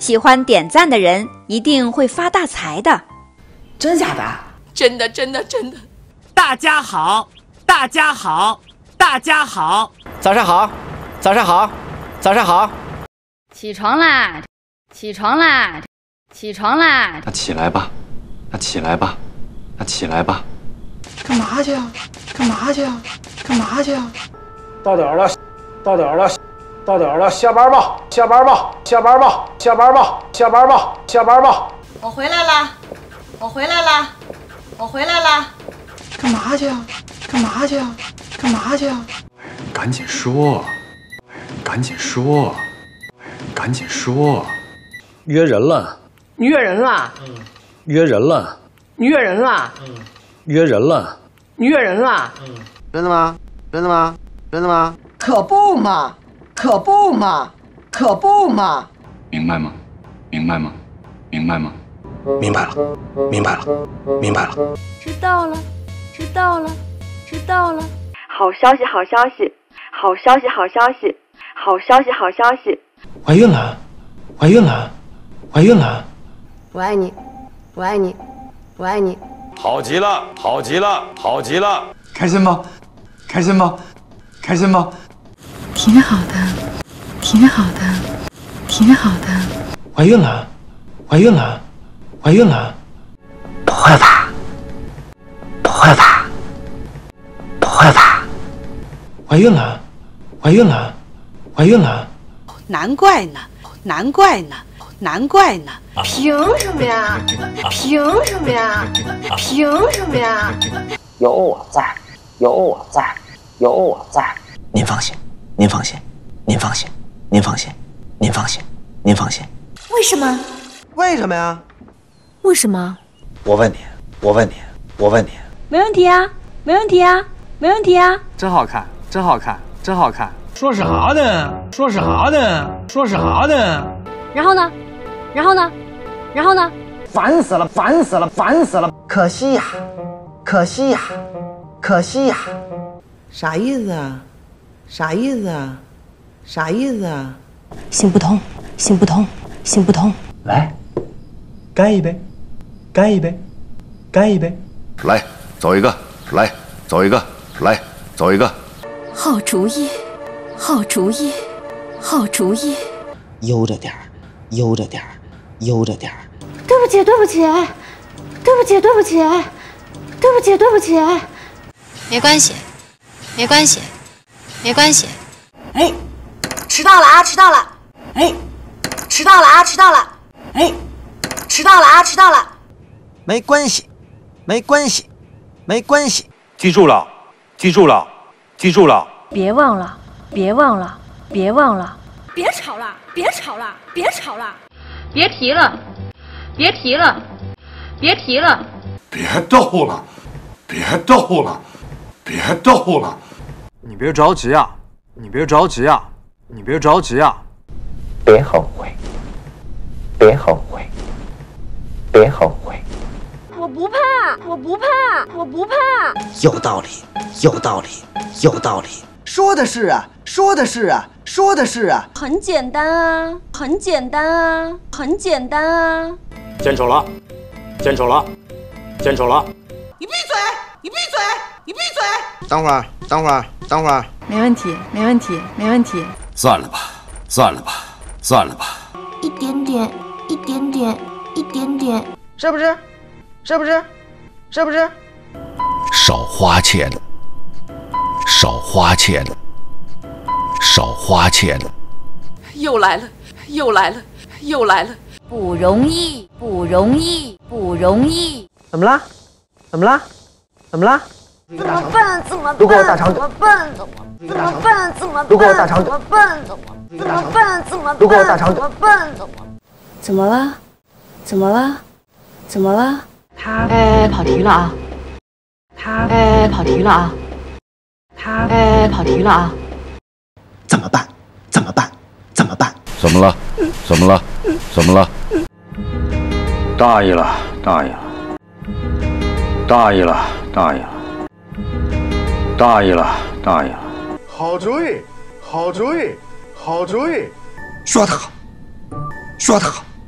喜欢点赞的人一定会发大财的。 真假的？ 真的真的真的。 大家好，大家好，大家好， 早上好，早上好，早上好。 起床啦，起床啦，起床啦！ 那起来吧，那起来吧，那起来吧。 干嘛去啊？干嘛去啊？干嘛去啊？ 到点了，到点了，到点了，下班吧，下班吧，下班吧，下班吧，下班吧，下班吧。 我回来了，我回来了，我回来了。 干嘛去啊？干嘛去啊？干嘛去啊？ 赶紧说，赶紧说，赶紧说。 约人了， 约人了， 约人了， 约人了， 约人了， 约人了。 真的吗？真的吗？真的吗？ 可不嘛，可不嘛，可不嘛。 明白吗？明白吗？明白吗？ 明白了，明白了，明白了。 知道了，知道了，知道了。 好消息，好消息，好消息，好消息，好消息，好消息。 怀孕了，怀孕了，怀孕了。 我爱你，我爱你，我爱你。 好极了，好极了，好极了。 开心吗？开心吗？开心吗？ 挺好的，挺好的，挺好的。 怀孕了，怀孕了，怀孕了。 不会吧？不会吧？不会吧？ 怀孕了，怀孕了，怀孕了。 难怪呢，难怪呢，难怪呢。凭什么呀？凭什么呀？凭什么呀？ 有我在，有我在，有我在。您放心，您放心，您放心，您放心，您放心，您放心。 为什么？ 为什么呀？ 为什么？ 我问你，我问你，我问你。 没问题啊，没问题啊，没问题啊。 真好看，真好看，真好看。 说啥呢？说啥呢？说啥呢？ 然后呢？然后呢？然后呢？ 烦死了，烦死了，烦死了！可惜呀，可惜呀，可惜呀。 啥意思啊？啥意思啊？啥意思啊？ 行不通，行不通，行不通。 来，干一杯，干一杯，干一杯。 来，走一个，来，走一个，来，走一个。 好主意，好主意，好主意。 悠着点儿，悠着点儿，悠着点儿。 对不起，对不起，对不起，对不起，对不起，对不起。 没关系，没关系，没关系。 哎，迟到了啊！迟到了！哎，迟到了啊！迟到了！哎，迟到了啊！迟到了！ 没关系，没关系，没关系。 记住了，记住了，记住了。 别忘了，别忘了，别忘了。 别吵了，别吵了，别吵了。 别提了，别提了，别提了。 别逗了，别逗了，别逗了。 你别着急啊，你别着急啊，你别着急啊。 别后悔，别后悔，别后悔。 我不怕，我不怕，我不怕。 有道理，有道理，有道理。 说的是啊，说的是啊，说的是啊。 很简单啊，很简单啊，很简单啊。 见丑了，见丑了，见丑了。 你闭嘴！你闭嘴！你闭嘴！ 等会儿，等会儿，等会儿。 没问题，没问题，没问题。 算了吧，算了吧，算了吧。 一点点，一点点，一点点。 是不是？是不是？是不是？ 少花钱，少花钱，少花钱。 又来了，又来了，又来了。 不容易，不容易，不容易。 怎么了？怎么了？怎么了？ 怎么办？怎么办？ 如果我大长怎么办？怎么办？怎么办？ 如果我大长怎么办？怎么办？怎么办？ 如果我大长怎么办？怎么了？怎么了？怎么了？跑题了啊！跑题了啊！跑题了啊！ 怎么办？怎么办？怎么办？ 怎么了？怎么了？怎么了？ 大意了，大意了，大意了，大意了，大意了，大意了。 好主意，好主意，好主意。 说得好，说得好，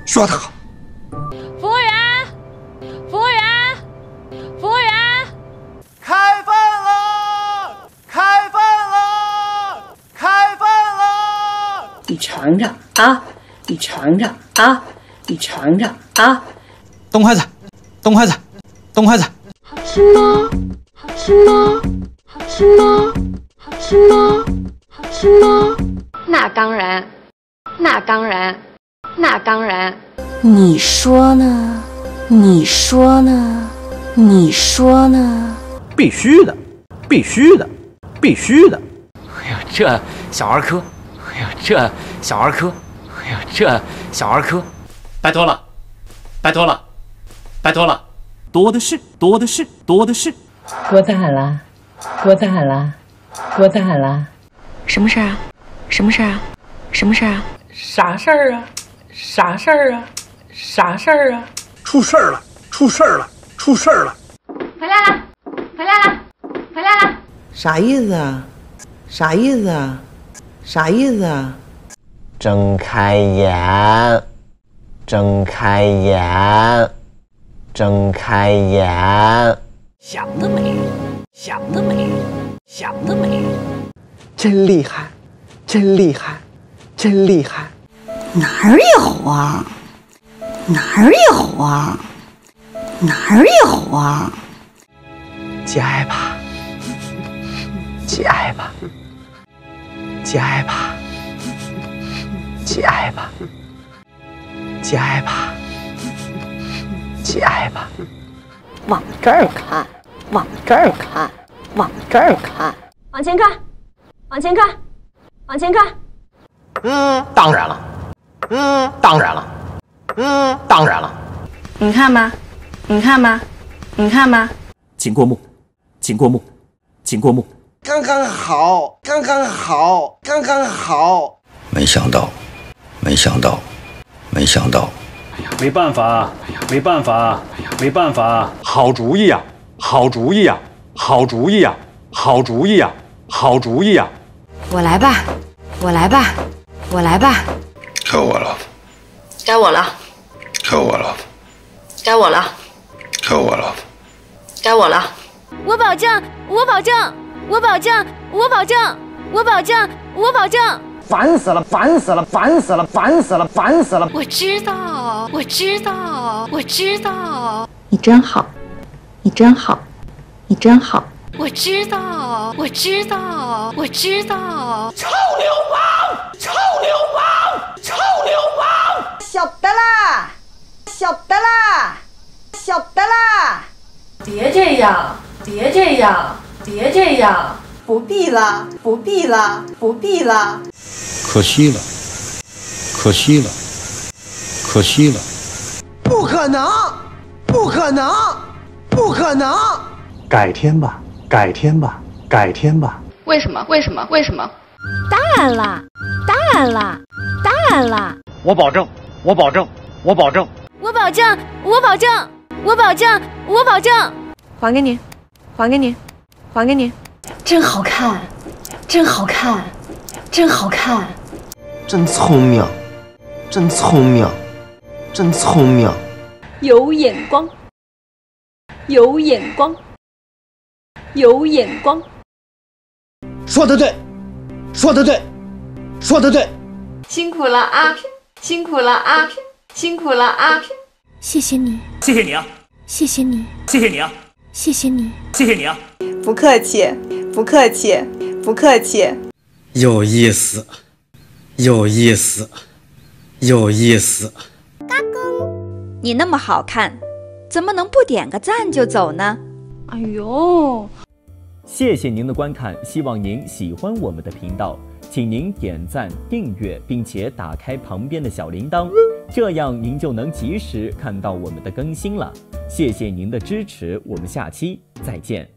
说得好。 服务员，服务员，服务员， 开饭了！开饭了！开饭了！ 你尝尝啊！你尝尝啊！你尝尝啊！ 动筷子，动筷子，动筷子。 好吃吗？好吃吗？好吃吗？好吃吗？好吃吗？ 那当然，那当然，那当然。 你说呢？你说呢？你说呢？ 必须的，必须的，必须的。 哎呀，这小儿科！哎呀，这小儿科！哎呀，这小儿科！ 拜托了，拜托了，拜托了， 多的是，多的是，多的是。 多大了？多大了？多大了？ 什么事儿啊？什么事儿啊？什么事儿啊？ 啥事儿啊？啥事儿啊？啥事儿啊？ 出事儿了！出事儿了！出事儿了！ 回来了！回来了！回来了！ 啥意思啊？啥意思啊？啥意思啊？ 睁开眼，睁开眼，睁开眼。 想得美，想得美，想得美。 真厉害，真厉害，真厉害。 哪儿有啊？哪儿有啊？哪儿有啊？ 节哀吧，节哀吧，节哀吧，节哀吧，节哀吧，节哀吧。 往这儿看，往这儿看，往这儿看， 往前看，往前看，往前看。 当然了，当然了，当然了。 你看吧，你看吧，你看吧。 请过目，请过目，请过目。 刚刚好，刚刚好，刚刚好。 没想到，没想到，没想到。 哎呀，没办法，哎呀，没办法，哎呀，没办法。好主意呀，好主意呀，好主意呀，好主意呀，好主意呀。 我来吧，我来吧，我来吧。 该我了， 该我了， 该我了， 该我了， 该我了， 该我了。 我保证，我保证，我保证，我保证，我保证，我保证。 烦死了，烦死了，烦死了，烦死了，烦死了！ 我知道，我知道，我知道。 你真好，你真好，你真好。 我知道，我知道，我知道。 臭流氓！臭流氓！臭流氓！ 晓得啦，晓得啦，晓得啦。 别这样，别这样，别这样。 不必了，不必了，不必了。 可惜了，可惜了，可惜了。 不可能，不可能，不可能。 改天吧，改天吧，改天吧。 为什么？为什么？为什么？ 当然啦，当然啦，当然啦。 我保证，我保证，我保证。 我保证，我保证，我保证，我保证。 还给你，还给你，还给你。 真好看，真好看，真好看。 真聪明，真聪明，真聪明。 有眼光，有眼光，有眼光。 说得对，说得对，说得对。 辛苦了啊，辛苦了啊，辛苦了啊。 谢谢你， 谢谢你啊， 谢谢你， 谢谢你啊， 谢谢你， 谢谢你啊。 不客气，不客气，不客气。 有意思，有意思，有意思。 你那么好看，怎么能不点个赞就走呢？ 哎呦！ 谢谢您的观看，希望您喜欢我们的频道，请您点赞、订阅，并且打开旁边的小铃铛，这样您就能及时看到我们的更新了。谢谢您的支持，我们下期再见。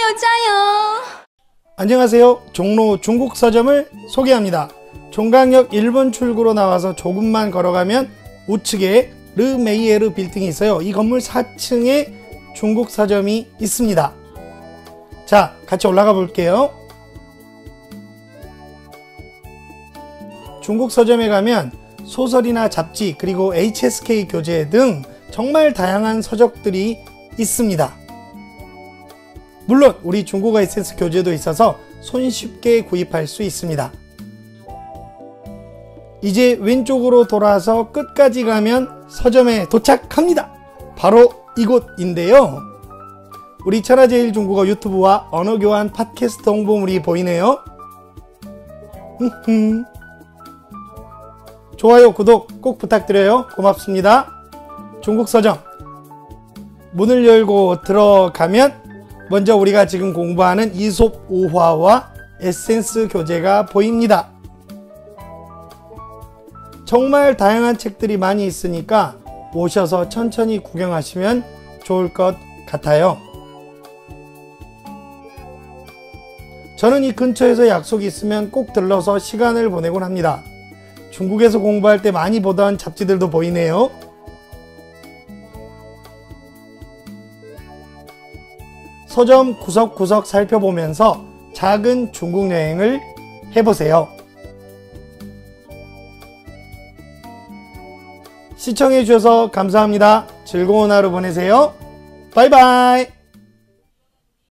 加油！ 안녕하세요. 종로 중국 서점을 소개합니다. 종강역 1번 출구로 나와서 조금만 걸어가면 우측에 르메이에르 빌딩이 있어요. 이 건물 4층에 중국 서점이 있습니다. 자, 같이 올라가 볼게요. 중국 서점에 가면 소설이나 잡지 그리고 HSK 교재 등 정말 다양한 서적들이 있습니다. 물론 우리 중국어 에센스 교재도 있어서 손쉽게 구입할 수 있습니다. 이제 왼쪽으로 돌아서 끝까지 가면 서점에 도착합니다. 바로 이곳인데요. 우리 천하제일 중국어 유튜브와 언어교환 팟캐스트 홍보물이 보이네요. 좋아요, 구독 꼭 부탁드려요. 고맙습니다. 중국 서점 문을 열고 들어가면 먼저 우리가 지금 공부하는 이솝 5화와 에센스 교재가 보입니다. 정말 다양한 책들이 많이 있으니까 오셔서 천천히 구경하시면 좋을 것 같아요. 저는 이 근처에서 약속이 있으면 꼭 들러서 시간을 보내곤 합니다. 중국에서 공부할 때 많이 보던 잡지들도 보이네요. 서점 구석구석 살펴보면서 작은 중국 여행을 해보세요. 시청해주셔서 감사합니다. 즐거운 하루 보내세요. 바이바이.